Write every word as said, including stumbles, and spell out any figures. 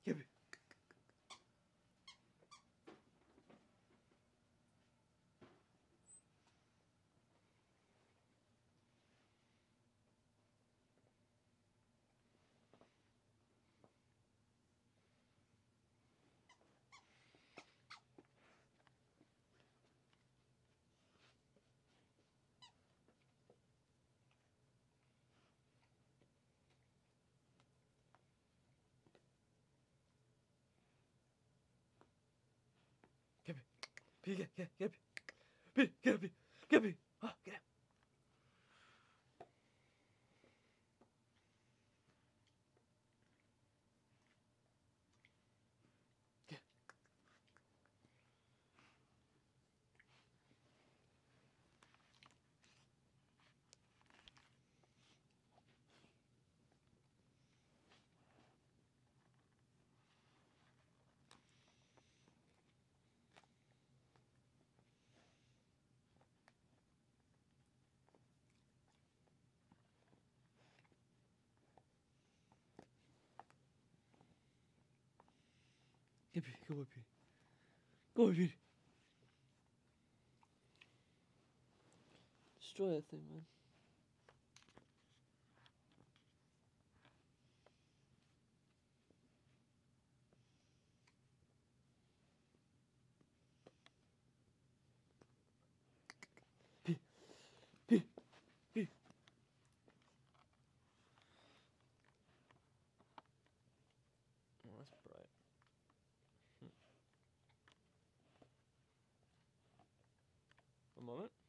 Give it. Get me. Petey, get, get, get me. Petey, get me. Get me. Oh, get out. Get. Get Petey. Go away, Petey. Go away, Petey. Destroy that thing, man. Petey. Petey. Petey. Oh, that's bright. Hmm. A moment.